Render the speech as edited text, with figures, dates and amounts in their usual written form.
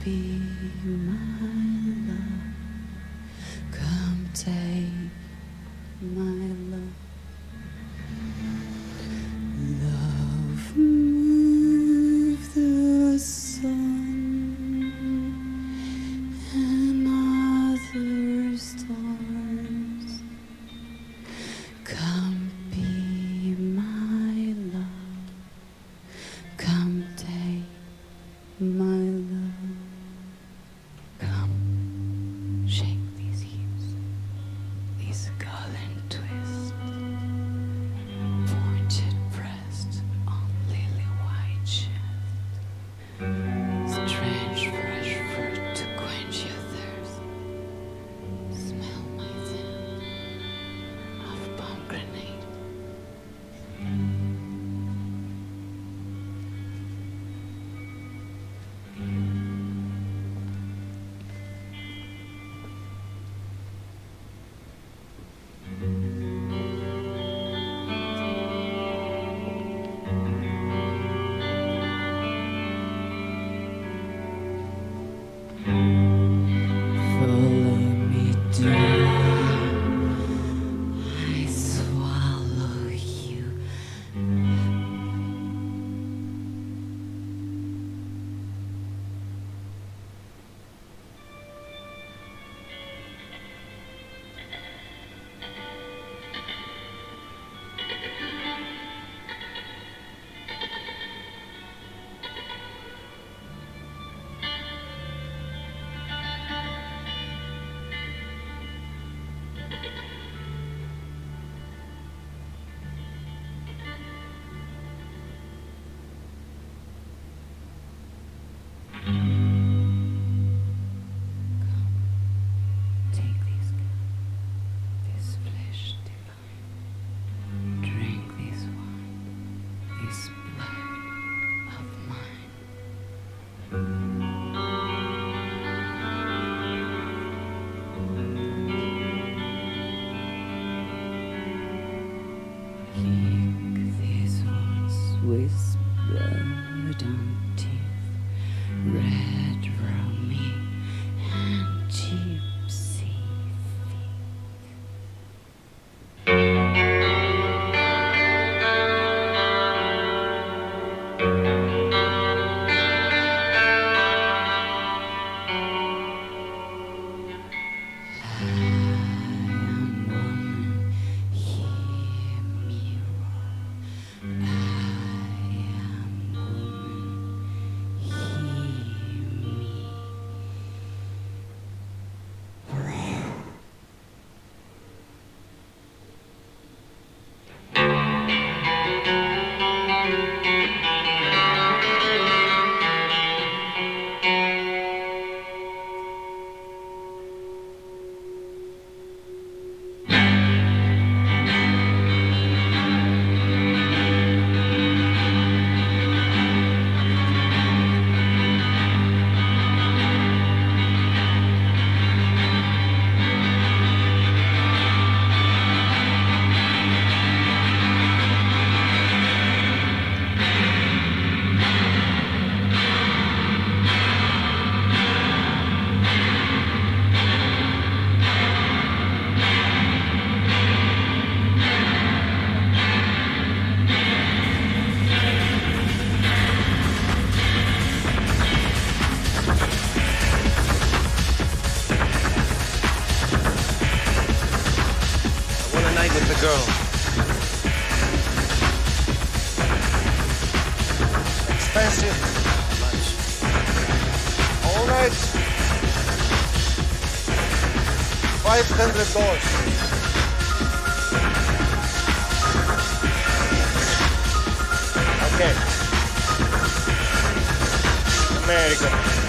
be my love. Come take my love. Love move the sun and other stars. Come be my love. Come take my love. Come shake these hips, these golden twists, pointed breast on lily white chest, strange fresh fruit to quench your thirst. Smell my scent of pomegranate. Follow me down. I swallow you. Take this flesh divine. Drink this wine, this blood of mine. Lick these wounds with blood on teeth, red rummy and gypsy feet. I am woman, hear me roar. I am woman, hear me roar. I want a night with the girl. Expensive. Much. All right. $500. Okay. America.